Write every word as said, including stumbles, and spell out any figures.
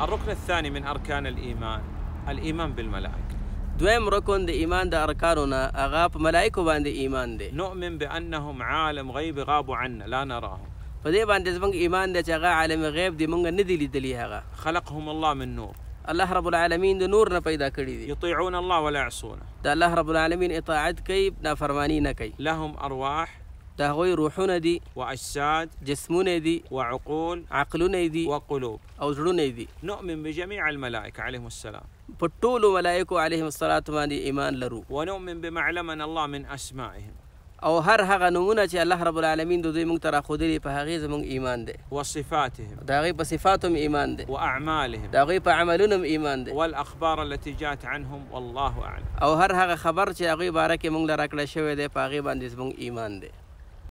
الركن الثاني من أركان الإيمان الإيمان بالملائكة. دویم رکن د ایمان د ارکانو نه هغه په ملایکو باندې ایمان دی. نؤمن بأنهم عالم غيب غابوا عنا لا نراهم. په دې باندې زموږ ایمان دی چې هغه عالم غیب دی موږ نه دی لیدلی هغه. خلقهم الله من نور. الله رب العالمین د نور نه پیدا کړي دي. يطيعون الله ولا يعصونه. د الله رب العالمین اطاعت کوي نافرمانی نه کوي. لهم أرواح. د هغوی روحونه دي. وأجساد. جسمونه دي. وعقول. عقلونه دي. وقلوب. او زړونه دي. نؤمن بجميع الملائكة عليهم السلام. په ټولو ملایکو علیهم الصلاة باندې ایمان لرو. ونؤمن بما علمنا الله من أسمائهم. او هر هغه نمونه چې الله رب العالمین د دوی موږ ته راښودلي په هغې زموږ ایمان دی. وصفاتهم. د هغې په صفاتو هم ایمان دی. وأعمالهم. د هغوی په عملونو هم ایمان دی. والأخبار التي جاءت عنهم والله أعلم. او هر هغه خبر چې هغوی باره کې موږ له راکړی شوی دی په هغې باندې زموږ ایمان دی.